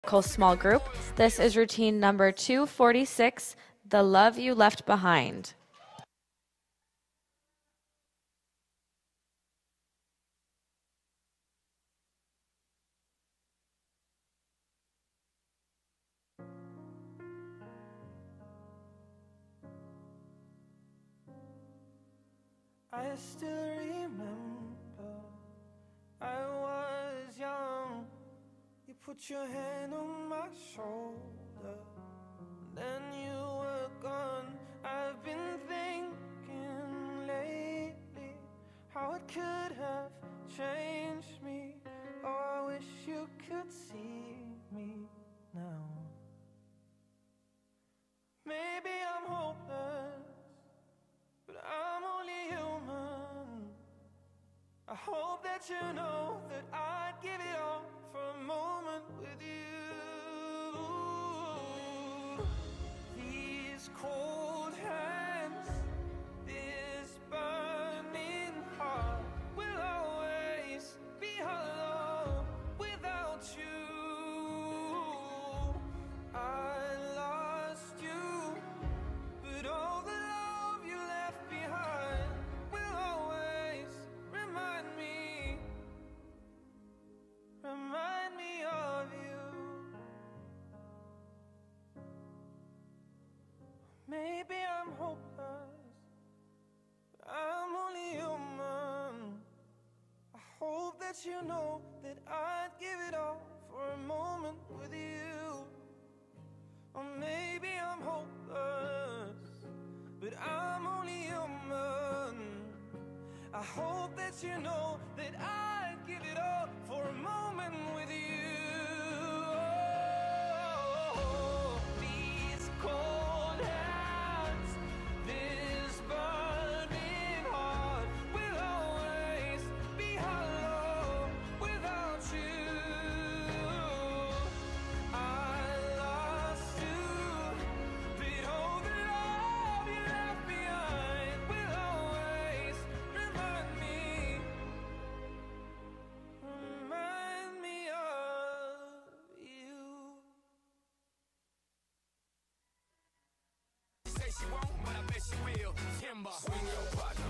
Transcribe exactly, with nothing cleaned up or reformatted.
Small group. This is routine number two forty-six, The Love You Left Behind. I still remember I was young. You put your hand on my shoulder, then you were gone. I've been thinking lately how it could have changed me. Oh, I wish you could see me now. Maybe I'm hopeless, but I'm only human. I hope that you know that I'd give it all for a moment with you. These cold hands, this burning heart will always be hollow without you. I lost you, but all the love you left behind will always remind me, remind me of you. Maybe I'm hopeless, but I'm only human. I hope that you know that I'd give it all for a moment with you. Or maybe I'm hopeless, but I'm only human. I hope that you know that I'd give it all for a moment with you. Oh, these cold hands, this burning heart will always be hollow without you. I lost you, but all the love you left behind will always remind me, remind me of you. Say she won't, but I bet she will. Timber, swing your body.